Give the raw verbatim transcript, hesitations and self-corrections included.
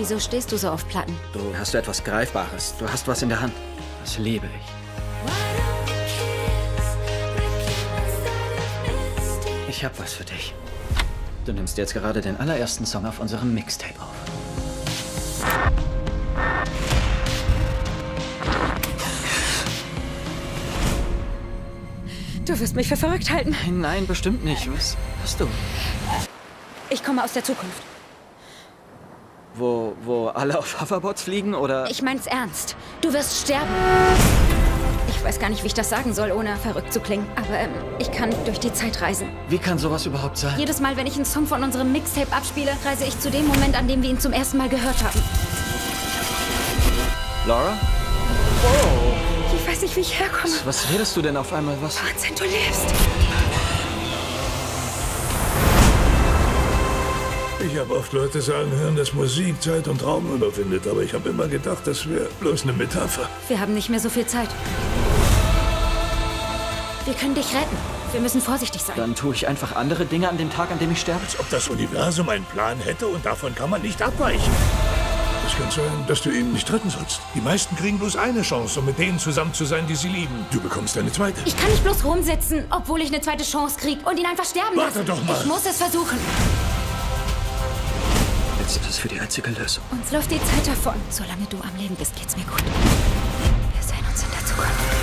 Wieso stehst du so auf Platten? Du hast etwas Greifbares. Du hast was in der Hand. Das liebe ich. Ich hab was für dich. Du nimmst jetzt gerade den allerersten Song auf unserem Mixtape auf. Du wirst mich für verrückt halten. Nein, nein, bestimmt nicht. Was hast du? Ich komme aus der Zukunft. Wo, wo alle auf Hoverboards fliegen, oder? Ich mein's ernst. Du wirst sterben. Ich weiß gar nicht, wie ich das sagen soll, ohne verrückt zu klingen. Aber ähm, ich kann durch die Zeit reisen. Wie kann sowas überhaupt sein? Jedes Mal, wenn ich einen Song von unserem Mixtape abspiele, reise ich zu dem Moment, an dem wir ihn zum ersten Mal gehört haben. Laura? Oh. Ich weiß nicht, wie ich herkomme. Was redest du denn auf einmal? Was? Wahnsinn, du lebst. Ich habe oft Leute sagen hören, dass Musik Zeit und Raum überwindet, aber ich habe immer gedacht, das wäre bloß eine Metapher. Wir haben nicht mehr so viel Zeit. Wir können dich retten. Wir müssen vorsichtig sein. Dann tue ich einfach andere Dinge an dem Tag, an dem ich sterbe. Als ob das Universum einen Plan hätte und davon kann man nicht abweichen. Es kann sein, dass du ihn nicht retten sollst. Die meisten kriegen bloß eine Chance, um mit denen zusammen zu sein, die sie lieben. Du bekommst eine zweite. Ich kann nicht bloß rumsitzen, obwohl ich eine zweite Chance kriege und ihn einfach sterben lassen. Warte doch mal. Ich muss es versuchen. Jetzt ist das für die einzige Lösung. Uns läuft die Zeit davon. Solange du am Leben bist, geht's mir gut. Wir sehen uns in der Zukunft.